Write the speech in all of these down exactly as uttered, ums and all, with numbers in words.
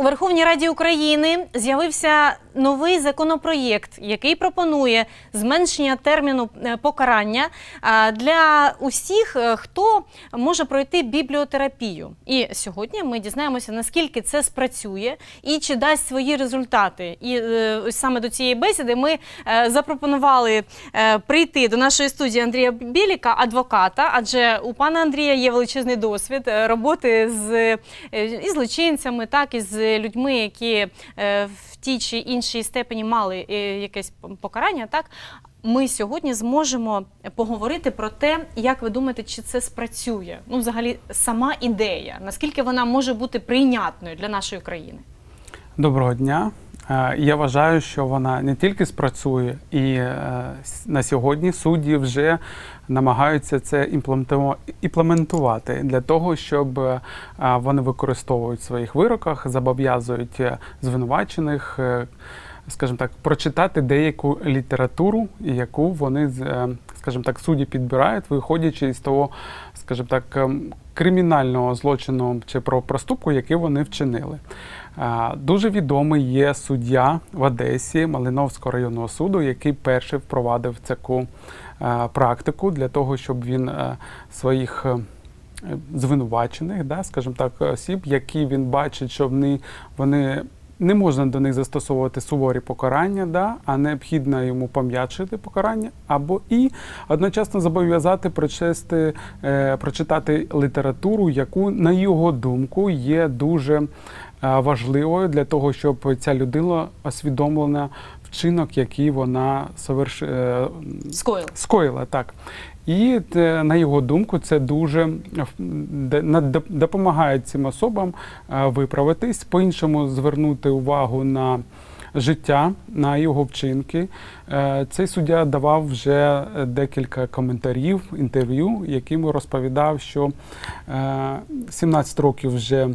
у Верховній Раді України з'явився новий законопроєкт, який пропонує зменшення терміну покарання для усіх, хто може пройти бібліотерапію. І сьогодні ми дізнаємося, наскільки це спрацює і чи дасть свої результати. І ось саме до цієї бесіди ми запропонували прийти до нашої студії Андрія Біліка, адвоката, адже у пана Андрія є величезний досвід роботи з і злочинцями, так і з людьми, які в тій чи іншій степені мали якесь покарання, так. Ми сьогодні зможемо поговорити про те, як ви думаєте, чи це спрацює? Ну, взагалі, сама ідея, наскільки вона може бути прийнятною для нашої країни? Доброго дня. Я вважаю, що вона не тільки спрацює, і на сьогодні судді вже намагаються це імплементувати для того, щоб вони використовують в своїх вироках, зобов'язують звинувачених, скажімо так, прочитати деяку літературу, яку вони, скажімо так, судді підбирають, виходячи із того, скажімо так, кримінального злочину чи проступку, який вони вчинили. Дуже відомий є суддя в Одесі Малиновського районного суду, який перший впровадив таку практику для того, щоб він своїх звинувачених, да, скажімо так, осіб, які він бачить, що вони, вони не можна до них застосовувати суворі покарання, да, а необхідно йому пом'якшити покарання, або і одночасно зобов'язати прочитати, е, прочитати літературу, яку, на його думку, є дуже е, важливою для того, щоб ця людина усвідомлена вчинок, який вона соверш... е, скоїла. скоїла. Так. І, на його думку, це дуже допомагає цим особам виправитись, по-іншому звернути увагу на життя, на його вчинки. Цей суддя давав вже декілька коментарів, інтерв'ю, яким розповідав, що сімнадцять років вже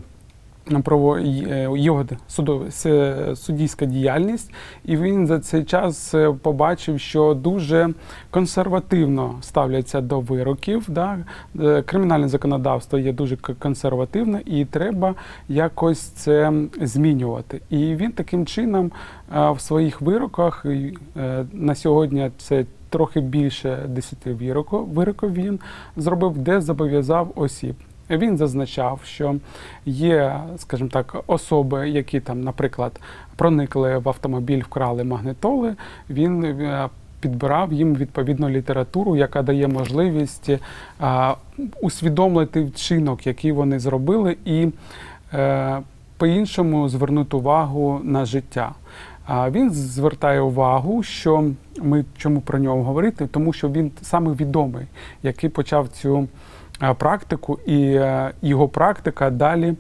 його суддівська діяльність, і він за цей час побачив, що дуже консервативно ставляться до вироків. Да? Кримінальне законодавство є дуже консервативне, і треба якось це змінювати. І він таким чином в своїх вироках, на сьогодні це трохи більше десяти вироків він зробив, де зобов'язав осіб. Він зазначав, що є, скажімо так, особи, які там, наприклад, проникли в автомобіль, вкрали магнітоли, він підбирав їм відповідну літературу, яка дає можливість а, усвідомити вчинок, який вони зробили, і а, по-іншому звернути увагу на життя. А він звертає увагу, що ми чому про нього говорити, тому що він саме відомий, який почав цю практику, і його практика далі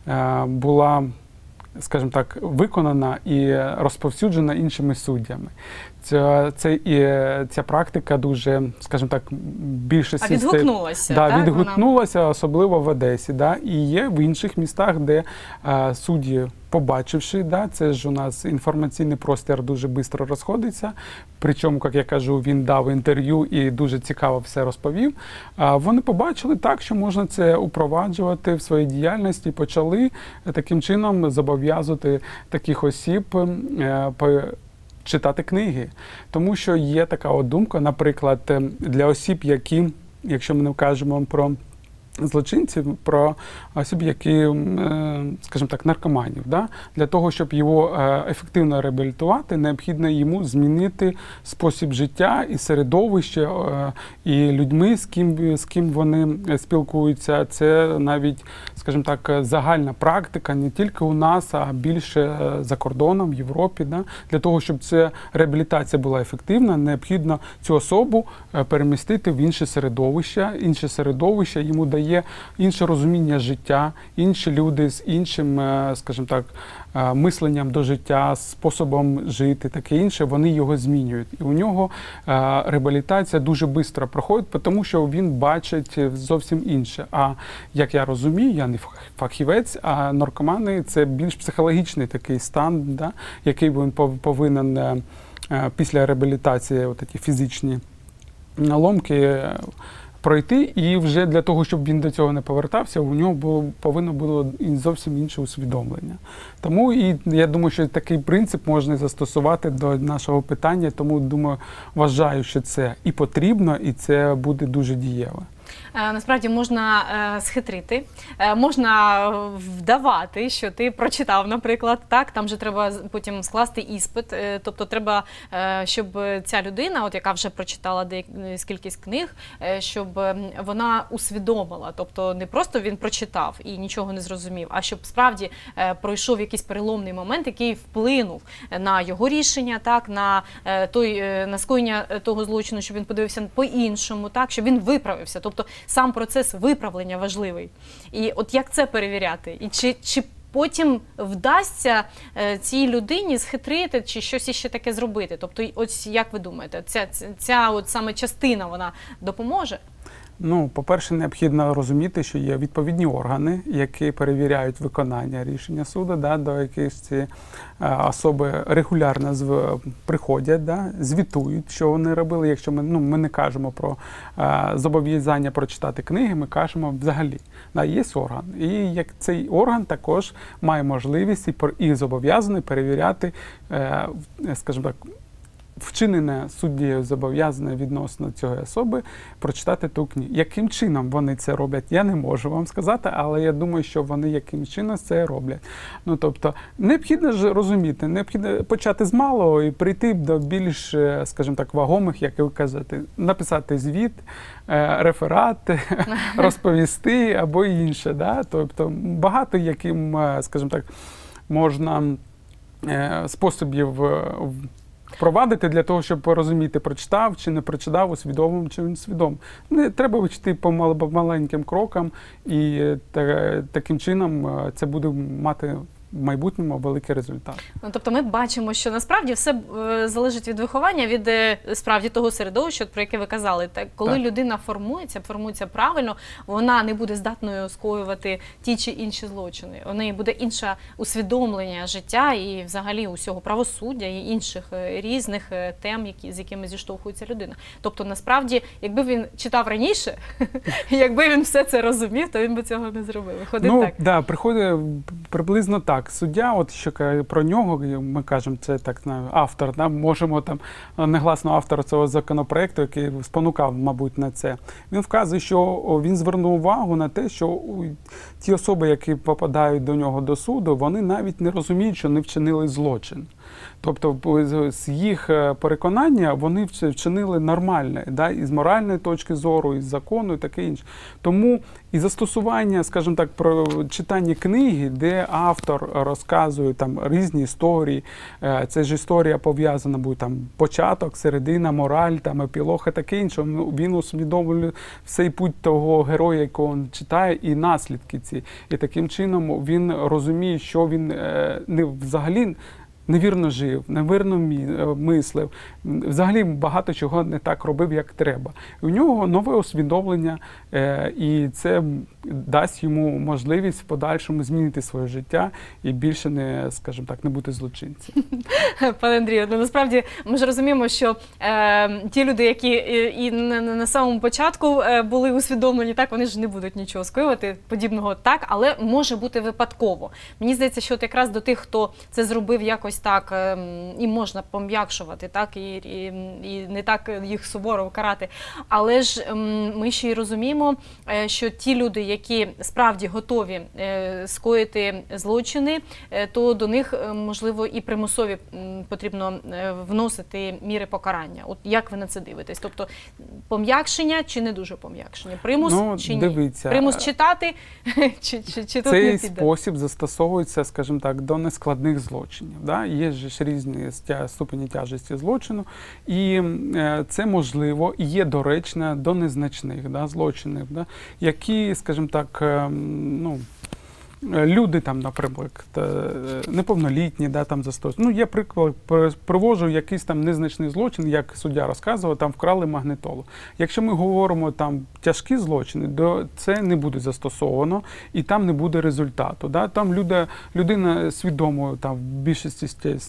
була, скажімо так, виконана і розповсюджена іншими суддями. Ця, ця, ця практика дуже, скажімо так, більше... А відгукнулася, да, так? відгукнулася, особливо в Одесі. Да, і є в інших містах, де а, судді, побачивши, да, це ж у нас інформаційний простір дуже швидко розходиться, причому, як я кажу, він дав інтерв'ю і дуже цікаво все розповів, а, вони побачили так, що можна це упроваджувати в своїй діяльності, і почали таким чином зобов'язувати таких осіб а, по, читати книги. Тому що є така от думка, наприклад, для осіб, які, якщо ми не кажемо про злочинців, про осіб, які, скажімо так, наркоманів. Да? Для того, щоб його ефективно реабілітувати, необхідно йому змінити спосіб життя і середовище, і людьми, з ким, з ким вони спілкуються. Це навіть, скажімо так, загальна практика не тільки у нас, а більше за кордоном, в Європі. Да? Для того, щоб ця реабілітація була ефективна, необхідно цю особу перемістити в інше середовище. Інше середовище йому дає інше розуміння життя, інші люди з іншим, скажімо так, мисленням до життя, способом жити, таке інше, вони його змінюють. І у нього реабілітація дуже швидко проходить, тому що він бачить зовсім інше. А як я розумію, я не фахівець, а наркомани – це більш психологічний такий стан, да, який він повинен після реабілітації, от такі фізичні наломки, пройти, і вже для того, щоб він до цього не повертався, у нього було, повинно було і зовсім інше усвідомлення. Тому і я думаю, що такий принцип можна застосувати до нашого питання, тому, думаю, вважаю, що це і потрібно, і це буде дуже дієво. Насправді можна е, схитрити, е, можна вдавати, що ти прочитав, наприклад, так, там же треба потім скласти іспит, е, тобто треба, е, щоб ця людина, от яка вже прочитала деяку кількість книг, е, щоб вона усвідомила, тобто не просто він прочитав і нічого не зрозумів, а щоб справді е, пройшов якийсь переломний момент, який вплинув на його рішення, так, на е, той е, на скоєння того злочину, щоб він подивився по-іншому, так, щоб він виправився. Тобто сам процес виправлення важливий. І от як це перевіряти? І чи, чи потім вдасться е, цій людині схитрити, чи щось іще таке зробити? Тобто, ось як ви думаєте, ця, ця, ця от саме частина, вона допоможе? Ну, по-перше, необхідно розуміти, що є відповідні органи, які перевіряють виконання рішення суду, да, до яких ці а, особи регулярно зв... приходять, да, звітують, що вони робили. Якщо ми, ну, ми не кажемо про а, зобов'язання прочитати книги, ми кажемо взагалі. Да, є орган. І як цей орган також має можливість і, і зобов'язаний перевіряти, е, скажімо так, вчинене суддєю зобов'язане відносно цієї особи прочитати ту книгу. Яким чином вони це роблять, я не можу вам сказати, але я думаю, що вони яким чином це роблять. Ну, тобто, необхідно ж розуміти, необхідно почати з малого і прийти до більш, скажімо так, вагомих, як ви кажете, написати звіт, реферат, розповісти або інше. Да? Тобто, багато яким, скажімо так, можна способів впровадити для того, щоб порозуміти, прочитав чи не прочитав, усвідомив чи не свідом. Не треба вчити по маленьким крокам, і та, таким чином це буде мати в майбутньому великий результат. Ну, тобто ми бачимо, що насправді все е, залежить від виховання, від е, справді того середовища, про яке ви казали. Так, коли так. людина формується, формується правильно, вона не буде здатною скоювати ті чи інші злочини. У неї буде інше усвідомлення життя і взагалі усього правосуддя і інших е, різних е, тем, які, з якими зіштовхується людина. Тобто насправді, якби він читав раніше, якби він все це розумів, то він би цього не зробив. Виходить ну, так. Ну, да, приходить приблизно так. Суддя, от що про нього, ми кажемо, це так, автор, да, можемо там, негласно автор цього законопроекту, який спонукав, мабуть, на це, він вказує, що він звернув увагу на те, що ті особи, які попадають до нього до суду, вони навіть не розуміють, що не вчинили злочин. Тобто, з їх переконання вони вчинили нормальне, да, і з моральної точки зору, і з закону, і таке інше. Тому і застосування, скажімо так, про читання книги, де автор розказує там різні історії, це ж історія пов'язана буде там початок, середина, мораль, там епілог і таке інше. Він усвідомлює всей путь того героя, якого він читає, і наслідки ці. І таким чином він розуміє, що він не взагалі невірно жив, невірно мислив, взагалі багато чого не так робив, як треба. І у нього нове усвідомлення, і це дасть йому можливість в подальшому змінити своє життя і більше не, скажімо так, не бути злочинцем. Пане Андрію, ну насправді ми ж розуміємо, що е, ті люди, які і, і на, на самому початку е, були усвідомлені, так, вони ж не будуть нічого скоювати подібного так, але може бути випадково. Мені здається, що от якраз до тих, хто це зробив якось так, е, і можна пом'якшувати, так, і, і, і не так їх суворо карати. Але ж е, ми ще й розуміємо, е, що ті люди, які справді готові е, скоїти злочини, е, то до них, е, можливо, і примусові м, потрібно е, вносити міри покарання. От як ви на це дивитесь? Тобто пом'якшення чи не дуже пом'якшення? Примус ну, чи ні? Дивіться, Примус читати чи, чи, чи тут цей не піде? спосіб застосовується, скажімо так, до нескладних злочинів. Да? Є ж різні ступені тяжесті злочину, і е, це можливо і є доречно до незначних, да, злочинів, да? які, скажімо так, е, ну, люди там, наприклад, неповнолітні, да, там застосують. Ну, я приклад привожу якийсь там незначний злочин, як суддя розказував, там вкрали магнітолу. Якщо ми говоримо там тяжкі злочини, то це не буде застосовано і там не буде результату. Да? Там люди, людина свідомо там в більшості,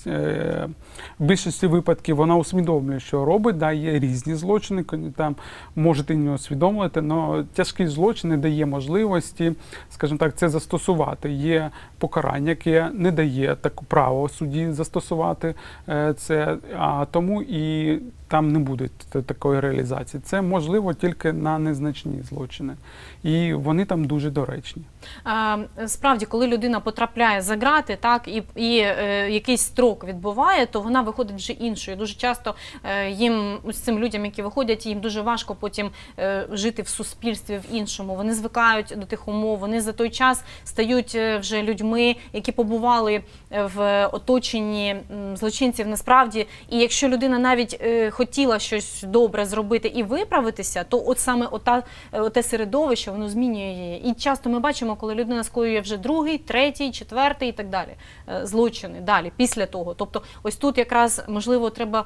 в більшості випадків вона усвідомлює, що робить, да, є різні злочини, там можете не усвідомити, але тяжкий злочин не дає можливості, скажімо так, це застосувати. Є покарання, яке не дає таке право судді застосувати це, а тому і там не буде такої реалізації. Це можливо тільки на незначні злочини. І вони там дуже доречні. А, справді, коли людина потрапляє за ґрати, так, і, і е, якийсь строк відбуває, то вона виходить вже іншою. Дуже часто е, їм, з цим людям, які виходять, їм дуже важко потім е, жити в суспільстві в іншому. Вони звикають до тих умов, вони за той час стають вже людьми, які побували в оточенні злочинців насправді. І якщо людина навіть е, хотіла щось добре зробити і виправитися, то от саме ота, оте середовище, воно змінює її. І часто ми бачимо, коли людина скоює вже другий, третій, четвертий і так далі злочини далі, після того. Тобто ось тут якраз, можливо, треба,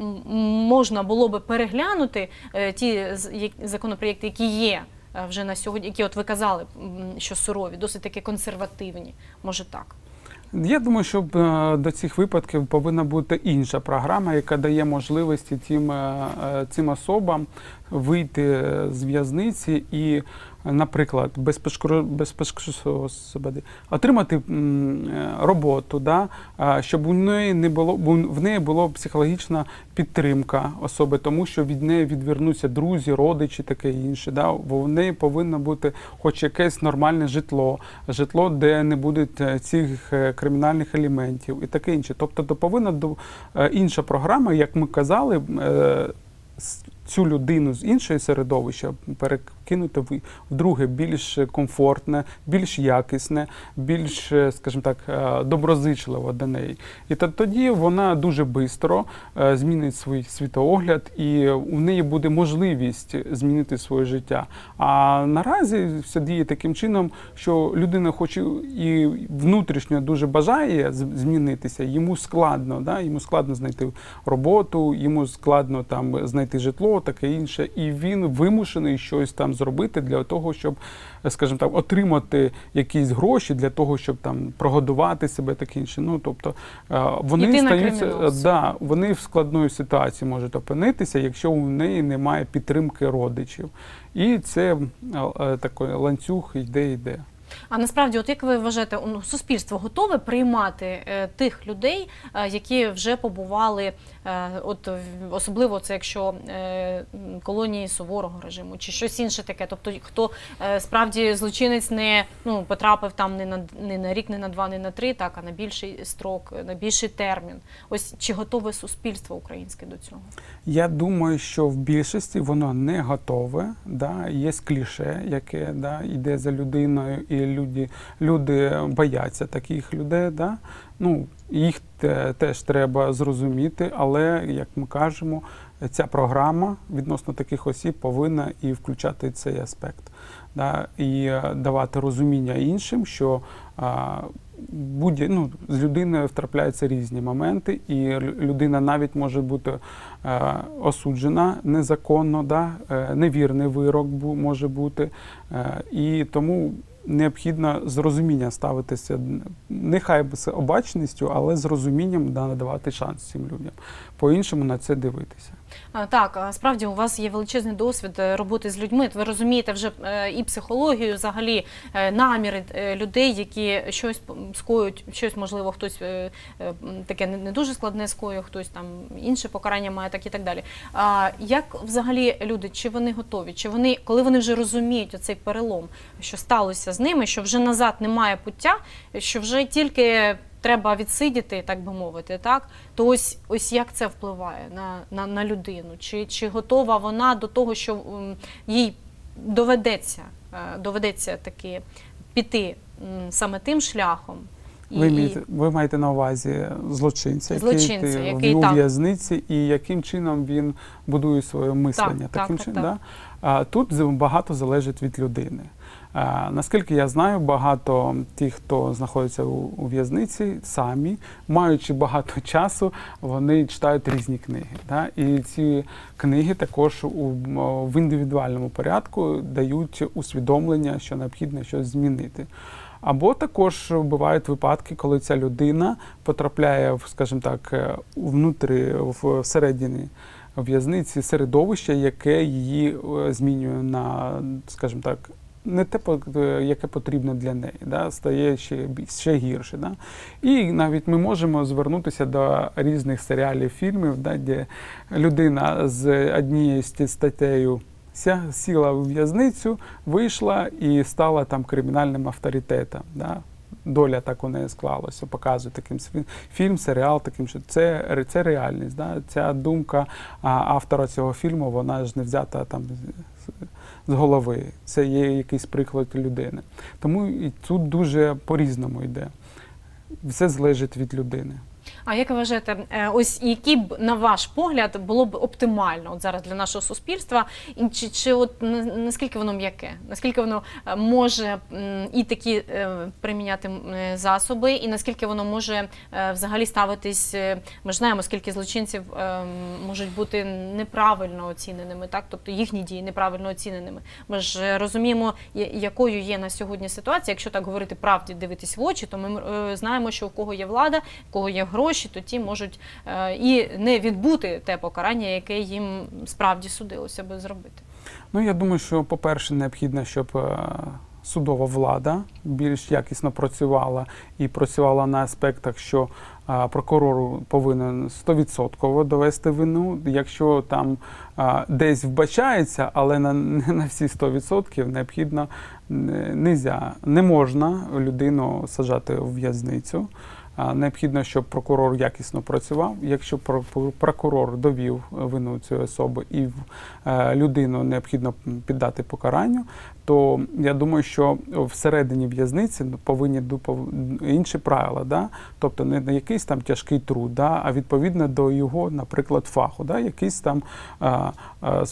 можна було би переглянути ті законопроєкти, які є вже на сьогодні, які от ви казали, що сурові, досить таки консервативні, може так. Я думаю, що до цих випадків повинна бути інша програма, яка дає можливості цим, цим особам вийти з в'язниці і, наприклад, безпечно отримати роботу, да, щоб у неї не було, в неї була психологічна підтримка особи, тому що від неї відвернуться друзі, родичі, таке інше. Да. В неї повинно бути хоч якесь нормальне житло, житло, де не буде цих кримінальних елементів і таке інше. Тобто то повинна інша програма, як ми казали, цю людину з іншого середовища перекинути в друге, більш комфортне, більш якісне, більш, скажімо так, доброзичливе до неї. І тоді вона дуже швидко змінить свій світогляд, і у неї буде можливість змінити своє життя. А наразі все діє таким чином, що людина хоч і внутрішньо дуже бажає змінитися, йому складно, да? Йому складно знайти роботу, йому складно там знайти житло, таке інше, і він вимушений щось там зробити для того, щоб, скажімо так, отримати якісь гроші для того, щоб там прогодувати себе, таке інше. Ну, тобто, вони стаються, да, вони в складної ситуації можуть опинитися, якщо у неї немає підтримки родичів. І це такий ланцюг йде-йде. А насправді, от як ви вважаєте, суспільство готове приймати е, тих людей, е, які вже побували, е, от особливо це якщо е, колонії суворого режиму чи щось інше таке, тобто хто е, справді злочинець не ну, потрапив там не на, не на рік, не на два, не на три, так, а на більший строк, на більший термін. Ось чи готове суспільство українське до цього? Я думаю, що в більшості воно не готове. Да? Є кліше, яке да, йде за людиною, і люди, люди бояться таких людей. Да? Ну, їх те, теж треба зрозуміти, але, як ми кажемо, ця програма відносно таких осіб повинна і включати цей аспект. Да? І давати розуміння іншим, що а, будь, ну, з людиною втрапляються різні моменти, і людина навіть може бути е, осуджена незаконно, да? е, невірний вирок бу, може бути. Е, і тому необхідно з розумінням ставитися, нехай з обачністю, але з розумінням да, надавати шанс цим людям. По-іншому на це дивитися. Так, справді у вас є величезний досвід роботи з людьми. Ви розумієте вже і психологію, взагалі наміри людей, які щось скоюють, щось, можливо, хтось таке не дуже складне скоює, хтось там інше покарання має, так і так далі. А як взагалі люди, чи вони готові, чи вони, коли вони вже розуміють оцей перелом, що сталося з ними, що вже назад немає пуття, що вже тільки треба відсидіти, так би мовити, так? То ось, ось як це впливає на, на, на людину? Чи, чи готова вона до того, що м, їй доведеться, е, доведеться таки піти м, саме тим шляхом? Ви, і... маєте, ви маєте на увазі злочинця, злочинця який, який в в'язниці, і яким чином він будує своє мислення. Так, Таким так, чином, так. Да? А, тут багато залежить від людини. Е, наскільки я знаю, багато тих, хто знаходиться у, у в'язниці, самі, маючи багато часу, вони читають різні книги. Да? І ці книги також у, в індивідуальному порядку дають усвідомлення, що необхідно щось змінити. Або також бувають випадки, коли ця людина потрапляє, скажімо так, внутрі, всередині в'язниці середовище, яке її змінює на, скажімо так, не те, яке потрібно для неї, да? Стає ще, ще гірше. Да? І навіть ми можемо звернутися до різних серіалів, фільмів, да? Де людина з однією статтею сіла в в'язницю, вийшла і стала там кримінальним авторитетом. Да? Доля так у неї склалася, показує таким фільм, серіал, таким, що це, це реальність. Да? Ця думка автора цього фільму, вона ж не взята там з голови. Це є якийсь приклад людини. Тому і тут дуже по-різному йде. Все залежить від людини. А як ви вважаєте, ось які б, на ваш погляд, було б оптимально от зараз для нашого суспільства, і чи, чи от наскільки воно м'яке, наскільки воно може і такі приміняти засоби, і наскільки воно може взагалі ставитись, ми ж знаємо, скільки злочинців можуть бути неправильно оціненими, так? Тобто їхні дії неправильно оціненими. Ми ж розуміємо, якою є на сьогодні ситуація. Якщо так говорити правді, дивитись в очі, то ми знаємо, що у кого є влада, у кого є гроші, то ті можуть е, і не відбути те покарання, яке їм справді судилося би зробити. Ну, я думаю, що, по-перше, необхідно, щоб е, судова влада більш якісно працювала і працювала на аспектах, що е, прокурор повинен сто відсотків довести вину. Якщо там е, десь вбачається, але на, не на всі сто відсотків, необхідно, нельзя, не можна людину саджати в в'язницю. Необхідно, щоб прокурор якісно працював. Якщо прокурор довів вину цієї особи і людину необхідно піддати покаранню, то я думаю, що всередині в'язниці повинні інші правила, да? Тобто не на якийсь там тяжкий труд, да? А відповідно до його, наприклад, фаху, да? Якийсь там а, а,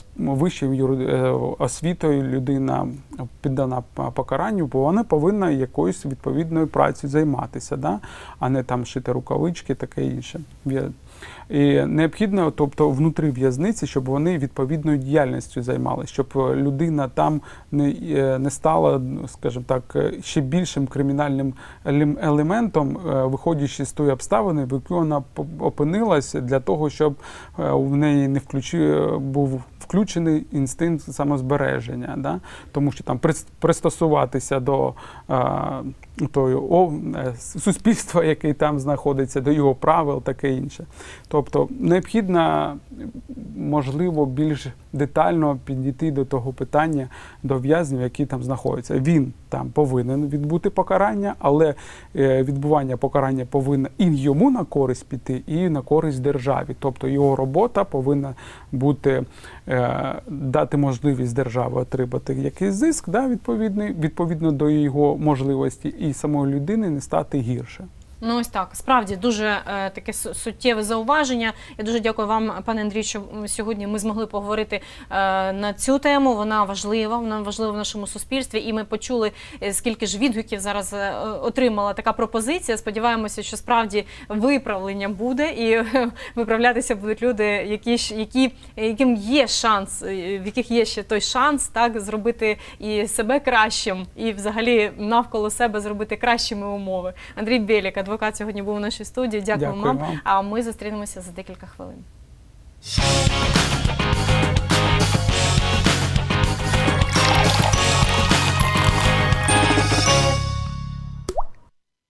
вищою освітою людина піддана покаранню, бо вона повинна якоюсь відповідною працею займатися, да? А не там шити рукавички, таке інше. І необхідно, тобто, внутрі в'язниці, щоб вони відповідною діяльністю займалися, щоб людина там не, не стала, скажімо так, ще більшим кримінальним елементом, виходячи з тої обставини, в якій вона опинилася, для того, щоб в неї не включи, був включений інстинкт самозбереження, да? Тому що там пристосуватися до а, тої, о, суспільства, яке там знаходиться, до його правил, таке інше. Тобто необхідно, можливо, більш детально підійти до того питання, до в'язнів, які там знаходяться. Він там повинен відбути покарання, але відбування покарання повинно і йому на користь піти, і на користь державі. Тобто його робота повинна бути, дати можливість державі отримати якийсь зиск, да, відповідний, відповідно до його можливості, і самої людини не стати гірше. Ну ось так, справді дуже е, таке суттєве зауваження. Я дуже дякую вам, пане Андрій, що сьогодні ми змогли поговорити е, на цю тему. Вона важлива, вона важлива в нашому суспільстві, і ми почули, скільки ж відгуків зараз е, отримала така пропозиція. Сподіваємося, що справді виправлення буде, і е, виправлятися будуть люди, які, які, яким є шанс, в яких є ще той шанс, так, зробити і себе кращим, і взагалі навколо себе зробити кращими умови. Андрій Белік, адвокат, сьогодні був у нашій студії. Дякую, Дякую вам. вам. А ми зустрінемося за декілька хвилин.